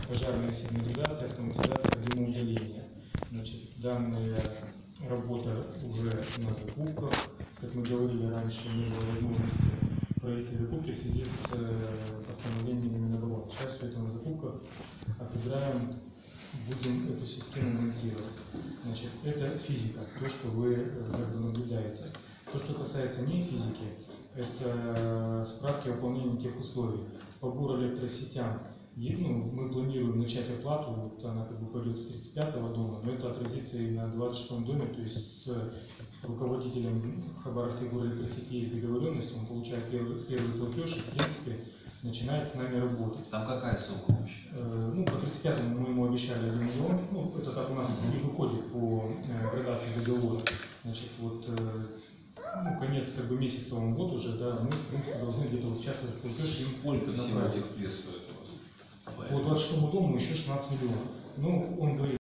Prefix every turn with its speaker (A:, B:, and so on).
A: пожарная сигнализация, автоматизация, дымоудаления. Значит, данная работа уже на закупках. Как мы говорили раньше, не было возможности провести закупки в связи с постановлением Минобороны. Сейчас все это на закупках отыграем, будем эту систему монтировать. Значит, это физика, то, что вы как бы наблюдаете. То, что касается не физики, это справки о выполнении тех условий. По горэлектросетям мы планируем начать оплату, вот она как бы пойдет с 35-го дома, но это отразится и на 26-м доме, то есть с руководителем Хабаровской горэлектросети есть договоренность, он получает первый платеж и в принципе начинает с нами работать.
B: Там какая сумма вообще?
A: По 35-му мы ему обещали 1 миллион, это так у нас не выходит по градации договора. Значит, конец месяца он год уже, да, мы в принципе должны где-то участвовать в платеже.
B: Сколько всего этих плес стоит у вас?
A: По 26-му дому еще 16 миллионов. Он говорит,